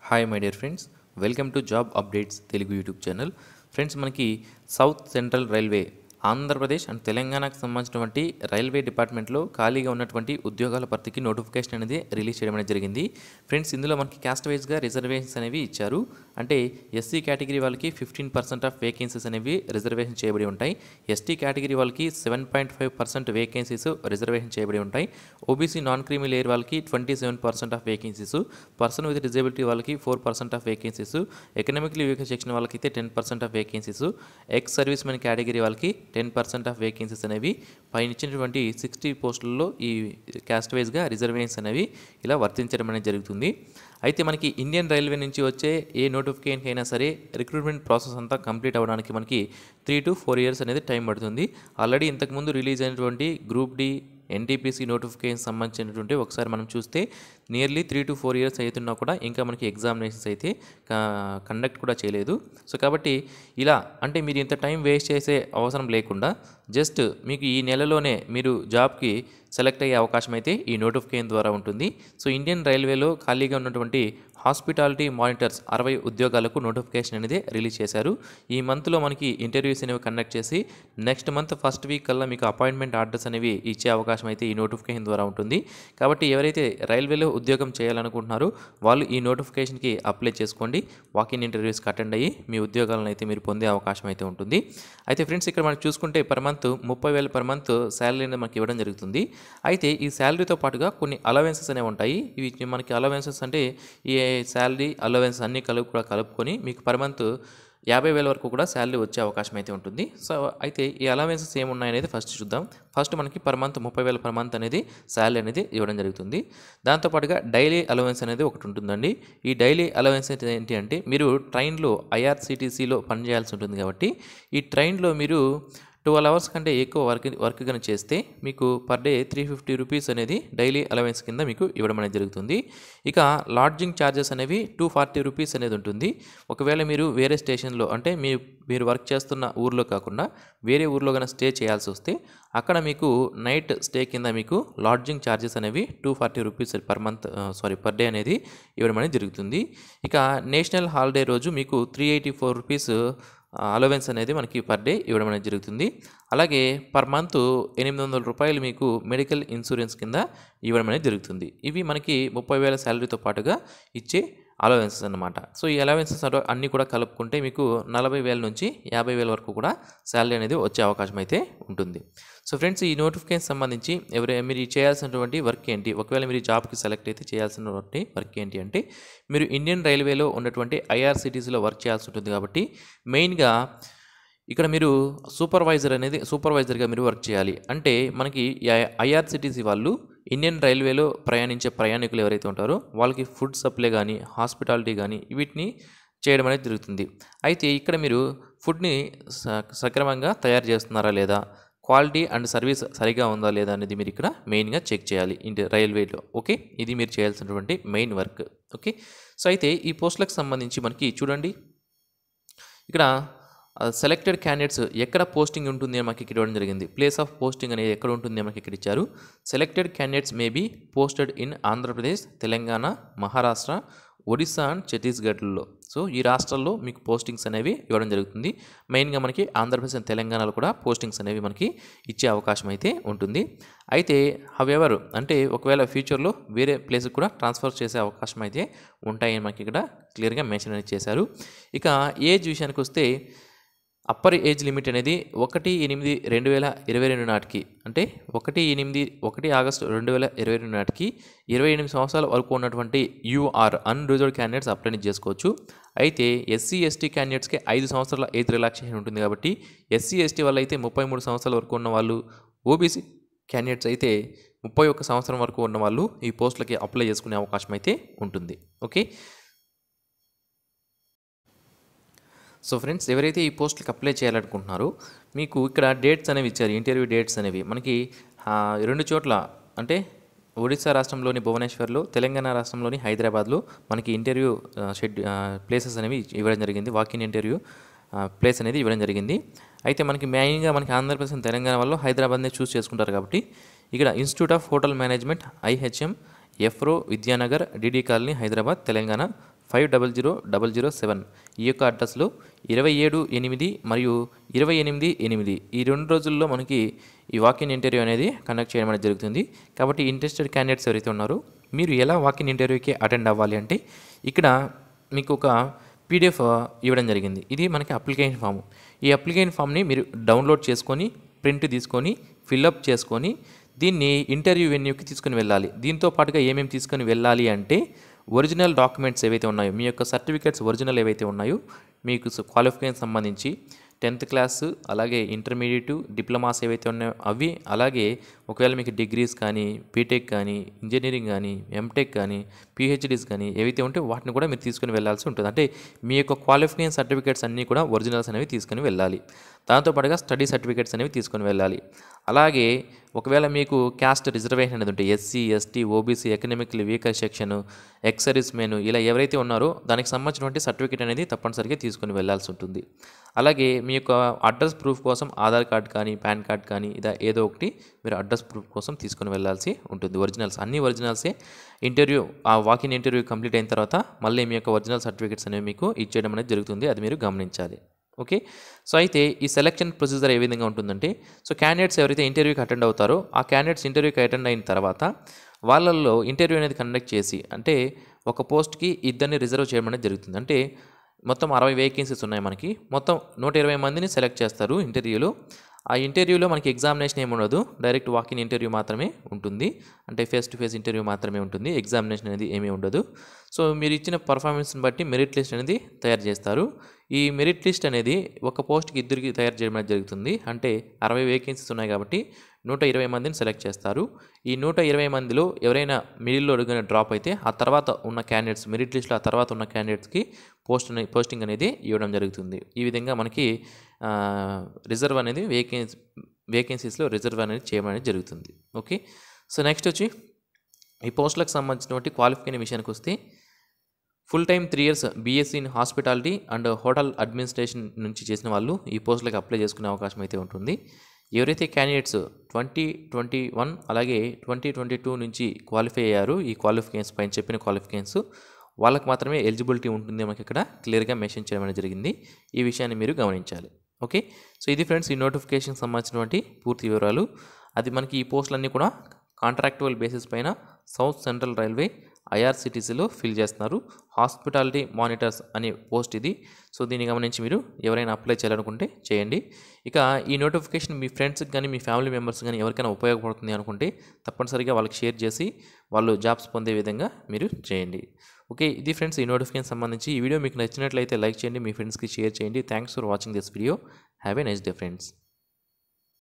Hi my dear friends, welcome to job updates Telugu YouTube channel. Friends, మనకి south central railway Andhra Pradesh and తెలంగాణకు సంబంధించినటువంటి railway డిపార్ట్మెంట్లో ఖాళీగా ఉన్నటువంటి ఉద్యోగాల భర్తీకి నోటిఫికేషన్ అనేది రిలీజ్ చేయడం అనేది జరిగింది. ఫ్రెండ్స్, ఇందులో మనకి క్యాస్ట్ వైజ్గా రిజర్వేషన్స్ అనేవి ఇచ్చారు. అంటే ఎస్సీ కేటగిరీ వాళ్ళకి 15% ఆఫ్ వేకెన్సీస్ అనేవి రిజర్వేషన్ చేయబడి ఉంటాయి. ఎస్టీ కేటగిరీ వాళ్ళకి 7.5% వేకెన్సీస్ రిజర్వేషన్ చేయబడి ఉంటాయి. ఓబీసీ నాన్ క్రీమీ లేయర్ వాళ్ళకి 27% of vacancies, person with disability వాళ్ళకి 4% of vacancies, economically weak section వాళ్ళకైతే 10% of vacancies, ex service men category వాళ్ళకి 10% ఆఫ్ వేకెన్సీస్ అనేవి పైన ఇచ్చినటువంటి 60 పోస్టుల్లో ఈ క్యాస్ట్ వైజ్గా రిజర్వేషన్స్ అనేవి ఇలా వర్తించడం అనేది జరుగుతుంది. అయితే మనకి ఇండియన్ రైల్వే నుంచి వచ్చే ఏ నోటిఫికేషన్ అయినా సరే రిక్రూట్మెంట్ ప్రాసెస్ అంతా కంప్లీట్ అవ్వడానికి మనకి 3 to 4 years అనేది టైం పడుతుంది. ఆల్రెడీ ఇంతకుముందు రిలీజ్ అయినటువంటి గ్రూప్ డి ఎన్టీపీసీ నోటిఫికేషన్ సంబంధించినటువంటి ఒకసారి మనం చూస్తే నియర్లీ 3 to 4 years అవుతున్నా కూడా ఇంకా మనకి ఎగ్జామినేషన్స్ అయితే కండక్ట్ కూడా చేయలేదు. సో కాబట్టి ఇలా అంటే మీరు ఇంత టైం వేస్ట్ చేసే అవసరం లేకుండా జస్ట్ మీకు ఈ నెలలోనే మీరు జాబ్కి సెలెక్ట్ అయ్యే అవకాశం అయితే ఈ నోటిఫికేషన్ ద్వారా ఉంటుంది. సో ఇండియన్ రైల్వేలో ఖాళీగా ఉన్నటువంటి హాస్పిటాలిటీ మానిటర్స్ 60 ఉద్యోగాలకు నోటిఫికేషన్ అనేది రిలీజ్ చేశారు. ఈ మంత్లో మనకి ఇంటర్వ్యూస్ అనేవి కండక్ట్ చేసి నెక్స్ట్ మంత్ ఫస్ట్ వీక్ కల్లా మీకు అపాయింట్మెంట్ ఆర్డర్స్ అనేవి ఇచ్చే అవకాశం అయితే ఈ నోటిఫికేషన్ ద్వారా ఉంటుంది. కాబట్టి ఎవరైతే రైల్వేలో ఉద్యోగం చేయాలనుకుంటున్నారో వాళ్ళు ఈ నోటిఫికేషన్కి అప్లై చేసుకోండి. వాకిన్ ఇంటర్వ్యూస్కి అటెండ్ అయ్యి మీ ఉద్యోగాలను అయితే మీరు పొందే అవకాశం అయితే ఉంటుంది. అయితే ఫ్రెండ్స్, ఇక్కడ మనం చూసుకుంటే per month 30,000 per month salary అనేది మనకి ఇవ్వడం జరుగుతుంది. అయితే ఈ శాలరీతో పాటుగా కొన్ని అలవెన్సెస్ అనేవి ఉంటాయి. ఇవి మనకి అలవెన్సెస్ అంటే ఈ శాలరీ అలవెన్స్ అన్నీ కలుపుకొని మీకు పర్ మంత్ 50,000 వరకు కూడా శాలరీ వచ్చే అవకాశం అయితే ఉంటుంది. సో అయితే ఈ అలవెన్సెస్ ఏమున్నాయనేది ఫస్ట్ చూద్దాం. ఫస్ట్ మనకి పర్ మంత్ 30,000 per month అనేది శాలరీ అనేది ఇవ్వడం జరుగుతుంది. దాంతోపాటుగా డైలీ అలవెన్స్ అనేది ఒకటి ఉంటుందండి. ఈ డైలీ అలవెన్స్ ఏంటి అంటే మీరు ట్రైన్లో ఐఆర్సీటీసీలో పనిచేయాల్సి ఉంటుంది. కాబట్టి ఈ ట్రైన్లో మీరు 12 hours కంటే ఎక్కువ వర్క్ కనుక చేస్తే మీకు పర్ డే 350 రూపీస్ అనేది డైలీ అలవెన్స్ కింద మీకు ఇవ్వడం అనేది జరుగుతుంది. ఇక లాడ్జింగ్ ఛార్జెస్ అనేవి 240 రూపీస్ అనేది ఉంటుంది. ఒకవేళ మీరు వేరే స్టేషన్లో అంటే మీరు వర్క్ చేస్తున్న ఊర్లో కాకుండా వేరే ఊర్లో కనుక స్టే చేయాల్సి వస్తే అక్కడ మీకు నైట్ స్టే కింద మీకు లాడ్జింగ్ ఛార్జెస్ అనేవి 240 రూపీస్ పర్ డే అనేది ఇవ్వడం అనేది జరుగుతుంది. ఇక నేషనల్ హాలిడే రోజు మీకు 384 రూపీస్ అలవెన్స్ అనేది మనకి పర్ డే ఇవ్వడం అనేది జరుగుతుంది. అలాగే పర్ మంత్ 800 రూపాయలు మీకు మెడికల్ ఇన్సూరెన్స్ కింద ఇవ్వడం అనేది జరుగుతుంది. ఇవి మనకి 30,000 శాలరీతో పాటుగా ఇచ్చే అలవెన్సెస్ అన్నమాట. సో ఈ అలవెన్సెస్ అన్నీ కూడా కలుపుకుంటే మీకు 40,000 నుంచి 50,000 వరకు కూడా శాలరీ అనేది వచ్చే అవకాశం అయితే ఉంటుంది. సో ఫ్రెండ్స్, ఈ నోటిఫికేషన్ సంబంధించి మీరు చేయాల్సినటువంటి వర్క్ ఏంటి, ఒకవేళ మీరు జాబ్కి సెలెక్ట్ అయితే చేయాల్సినటువంటి వర్క్ ఏంటి అంటే మీరు ఇండియన్ రైల్వేలో ఉన్నటువంటి ఐఆర్సీటీసీలో వర్క్ చేయాల్సి ఉంటుంది. కాబట్టి మెయిన్గా ఇక్కడ మీరు సూపర్వైజర్గా మీరు వర్క్ చేయాలి. అంటే మనకి ఐఆర్సీటీసీ వాళ్ళు ఇండియన్ రైల్వేలో ప్రయాణించే ప్రయాణికులు ఎవరైతే ఉంటారో వాళ్ళకి ఫుడ్ సప్లై కానీ హాస్పిటాలిటీ కానీ వీటిని చేయడం అనేది జరుగుతుంది. అయితే ఇక్కడ మీరు ఫుడ్ని సక్రమంగా తయారు చేస్తున్నారా లేదా, క్వాలిటీ అండ్ సర్వీస్ సరిగా ఉందా లేదా అనేది మీరు ఇక్కడ మెయిన్గా చెక్ చేయాలి రైల్వేలో. ఓకే, ఇది మీరు చేయాల్సినటువంటి మెయిన్ వర్క్. ఓకే, సో అయితే ఈ పోస్టులకు సంబంధించి మనకి చూడండి, ఇక్కడ సెలెక్టెడ్ క్యాండిడేట్స్ ఎక్కడ పోస్టింగ్ ఉంటుంది అని మనకి ఇక్కడ ఇవ్వడం జరిగింది. ప్లేస్ ఆఫ్ పోస్టింగ్ అనేది ఎక్కడ ఉంటుంది మనకి ఇక్కడ ఇచ్చారు. Selected candidates may be posted in Andhra Pradesh, Telangana, Maharashtra, Odisha and ఛత్తీస్గఢ్లో. సో ఈ రాష్ట్రాల్లో మీకు పోస్టింగ్స్ అనేవి ఇవ్వడం జరుగుతుంది. మెయిన్గా మనకి ఆంధ్రప్రదేశ్ అండ్ తెలంగాణలో కూడా పోస్టింగ్స్ అనేవి మనకి ఇచ్చే అవకాశం అయితే ఉంటుంది. అయితే హవెవర్ అంటే ఒకవేళ ఫ్యూచర్లో వేరే ప్లేస్కి కూడా ట్రాన్స్ఫర్ చేసే అవకాశం అయితే ఉంటాయని మనకి ఇక్కడ క్లియర్గా మెన్షన్ అనేది చేశారు. ఇక ఏజ్ విషయానికి వస్తే అప్పర్ ఏజ్ లిమిట్ అనేది 1/8/2022 నాటికి అంటే 1 ఆగస్టు 2022 నాటికి 28 సంవత్సరాల వరకు ఉన్నటువంటి యూఆర్ అన్రిజర్వ్డ్ క్యాండిడేట్స్ అప్లై చేసుకోవచ్చు. అయితే ఎస్సీ ఎస్టీ క్యాండిడేట్స్కి 5 సంవత్సరాల ఏజ్ రిలాక్సేషన్ ఉంటుంది. కాబట్టి ఎస్సీ ఎస్టీ వాళ్ళు అయితే 33 సంవత్సరాల వరకు ఉన్న వాళ్ళు, ఓబీసీ క్యాండిడేట్స్ అయితే 31 సంవత్సరం వరకు ఉన్న వాళ్ళు ఈ పోస్టులకి అప్లై చేసుకునే అవకాశం అయితే ఉంటుంది. ఓకే, సో ఫ్రెండ్స్, ఎవరైతే ఈ పోస్టులకు అప్లై చేయాలనుకుంటున్నారో మీకు ఇక్కడ డేట్స్ అనేవి ఇచ్చారు. ఇంటర్వ్యూ డేట్స్ అనేవి మనకి 2 చోట్ల అంటే ఒడిశా రాష్ట్రంలోని భువనేశ్వర్లో, తెలంగాణ రాష్ట్రంలోని హైదరాబాద్లో మనకి ఇంటర్వ్యూ ప్లేసెస్ అనేవి ఇవ్వడం జరిగింది. వాకిన్ ఇంటర్వ్యూ ప్లేస్ అనేది ఇవ్వడం జరిగింది. అయితే మనకి మెయిన్గా మనకి ఆంధ్రప్రదేశ్ తెలంగాణ వాళ్ళు హైదరాబాద్నే చూస్ చేసుకుంటారు. కాబట్టి ఇక్కడ institute of hotel management IHM, ఎఫ్రో విద్యానగర్, డిడి కాలనీ, హైదరాబాద్, తెలంగాణ 500007 ఈ యొక్క అడ్రస్లో 27/8 మరియు 28/8 ఈ 2 రోజుల్లో మనకి ఈ వాకిన్ ఇంటర్వ్యూ అనేది కండక్ట్ చేయడం అనేది జరుగుతుంది. కాబట్టి ఇంట్రెస్టెడ్ క్యాండిడేట్స్ ఎవరైతే ఉన్నారో మీరు ఎలా వాకిన్ ఇంటర్వ్యూకి అటెండ్ అవ్వాలి అంటే ఇక్కడ మీకు ఒక పీడిఎఫ్ ఇవ్వడం జరిగింది. ఇది మనకి అప్లికేషన్ ఫామ్. ఈ అప్లికేషన్ ఫామ్ని మీరు డౌన్లోడ్ చేసుకొని ప్రింట్ తీసుకొని ఫిల్అప్ చేసుకొని దీన్ని ఇంటర్వ్యూ వెన్యూకి తీసుకుని వెళ్ళాలి. దీంతో పాటుగా ఏమేమి తీసుకొని వెళ్ళాలి అంటే ఒరిజినల్ డాక్యుమెంట్స్ ఏవైతే ఉన్నాయో మీ యొక్క సర్టిఫికేట్స్ ఒరిజినల్ ఏవైతే ఉన్నాయో మీకు క్వాలిఫికేషన్ సంబంధించి 10th క్లాస్ అలాగే ఇంటర్మీడియట్ డిప్లొమాస్ ఏవైతే ఉన్నాయో అవి, అలాగే ఒకవేళ మీకు డిగ్రీస్ కానీ బీటెక్ కానీ ఇంజనీరింగ్ కానీ ఎంటెక్ కానీ పిహెచ్డీస్ కానీ ఏవైతే ఉంటే వాటిని కూడా మీరు తీసుకుని వెళ్ళాల్సి ఉంటుంది. అంటే మీ యొక్క క్వాలిఫికేషన్ సర్టిఫికేట్స్ అన్నీ కూడా ఒరిజినల్స్ అనేవి తీసుకుని వెళ్ళాలి. దాంతోపాటుగా స్టడీ సర్టిఫికేట్స్ అనేవి తీసుకొని వెళ్ళాలి. అలాగే ఒకవేళ మీకు క్యాస్ట్ రిజర్వేషన్ అనేది ఉంటే SC ST OBC economical weaker section ex service men ఇలా ఎవరైతే ఉన్నారో దానికి సంబంధించినటువంటి సర్టిఫికేట్ అనేది తప్పనిసరిగా తీసుకొని వెళ్ళాల్సి ఉంటుంది. అలాగే మీ యొక్క అడ్రస్ ప్రూఫ్ కోసం ఆధార్ కార్డ్ కానీ పాన్ కార్డ్ కానీ ఏదో ఒకటి మీరు అడ్రస్ ప్రూఫ్ కోసం తీసుకొని వెళ్ళాల్సి ఉంటుంది. ఒరిజినల్స్ అన్ని ఒరిజినల్సే ఇంటర్వ్యూ ఆ వాకిన్ ఇంటర్వ్యూ కంప్లీట్ అయిన తర్వాత మళ్ళీ మీ యొక్క ఒరిజినల్ సర్టిఫికేట్స్ అనేవి మీకు ఇచ్చేయడం అనేది జరుగుతుంది. అది మీరు గమనించాలి. ఓకే. సో అయితే ఈ సెలక్షన్ ప్రొసీజర్ ఏ విధంగా ఉంటుందంటే క్యాండిడేట్స్ ఎవరైతే ఇంటర్వ్యూకి అటెండ్ అవుతారో ఆ క్యాండిడేట్స్ ఇంటర్వ్యూకి అటెండ్ అయిన తర్వాత వాళ్ళల్లో ఇంటర్వ్యూ అనేది కండక్ట్ చేసి అంటే ఒక పోస్ట్కి 2 రిజర్వ్ చేయడం అనేది జరుగుతుంది. అంటే మొత్తం 60 వేకెన్సీస్ ఉన్నాయి మనకి. మొత్తం 120 మందిని సెలెక్ట్ చేస్తారు ఇంటర్వ్యూలో. ఆ ఇంటర్వ్యూలో మనకి ఎగ్జామినేషన్ ఏమి ఉండదు, డైరెక్ట్ వాకిన్ ఇంటర్వ్యూ మాత్రమే ఉంటుంది. అంటే ఫేస్ టు ఫేస్ ఇంటర్వ్యూ మాత్రమే ఉంటుంది, ఎగ్జామినేషన్ అనేది ఏమీ ఉండదు. సో మీరు ఇచ్చిన పర్ఫార్మెన్స్ని బట్టి మెరిట్ లిస్ట్ అనేది తయారు చేస్తారు. ఈ మెరిట్ లిస్ట్ అనేది ఒక పోస్ట్కి 2 తయారు చేయడం అనేది జరుగుతుంది. అంటే 60 వేకెన్సీస్ ఉన్నాయి కాబట్టి 120 మందిని సెలెక్ట్ చేస్తారు. ఈ 120 మందిలో ఎవరైనా మిడిల్లో అడుగున డ్రాప్ అయితే ఆ తర్వాత ఉన్న క్యాండిడేట్స్ మెరిట్ లిస్ట్లో ఆ తర్వాత ఉన్న క్యాండిడేట్స్కి పోస్టింగ్ అనేది ఇవ్వడం జరుగుతుంది. ఈ విధంగా మనకి రిజర్వ్ అనేది వేకెన్సీస్లో రిజర్వ్ అనేది చేయడం అనేది జరుగుతుంది. ఓకే. సో నెక్స్ట్ వచ్చి ఈ పోస్టులకు సంబంధించినటువంటి క్వాలిఫికేషన్ విషయానికి వస్తే full time 3 years BSc in hospitality and hotel administration నుంచి చేసిన వాళ్ళు ఈ పోస్టులకు అప్లై చేసుకునే అవకాశం అయితే ఉంటుంది. ఎవరైతే క్యాండిడేట్స్ 2021 అలాగే 2022 నుంచి క్వాలిఫై అయ్యారు ఈ క్వాలిఫికేషన్స్ పైన చెప్పిన క్వాలిఫికేషన్స్ వాళ్ళకి మాత్రమే ఎలిజిబిలిటీ ఉంటుంది మనకి ఇక్కడ క్లియర్గా మెన్షన్ చేయడం అనేది జరిగింది. ఈ విషయాన్ని మీరు గమనించాలి. ఓకే. సో ఇది ఫ్రెండ్స్ ఈ నోటిఫికేషన్ సంబంధించినటువంటి పూర్తి వివరాలు. అది మనకి ఈ పోస్టులన్నీ కూడా కాంట్రాక్టువల్ బేసిస్ పైన సౌత్ సెంట్రల్ రైల్వే ఐఆర్సీటీసీలో ఫిల్ చేస్తున్నారు. హాస్పిటాలిటీ మానిటర్స్ అనే పోస్ట్ ఇది. సో దీన్ని గమనించి మీరు ఎవరైనా అప్లై చేయాలనుకుంటే చేయండి. ఇక ఈ నోటిఫికేషన్ మీ ఫ్రెండ్స్కి కానీ మీ ఫ్యామిలీ మెంబర్స్ కానీ ఎవరికైనా ఉపయోగపడుతుంది అనుకుంటే తప్పనిసరిగా వాళ్ళకి షేర్ చేసి వాళ్ళు జాబ్స్ పొందే విధంగా మీరు చేయండి. ఓకే. ఇది ఫ్రెండ్స్ ఈ నోటిఫికేషన్ సంబంధించి. ఈ వీడియో మీకు నచ్చినట్లయితే లైక్ చేయండి, మీ ఫ్రెండ్స్కి షేర్ చేయండి. Thanks for watching this video. Have a nice day friends.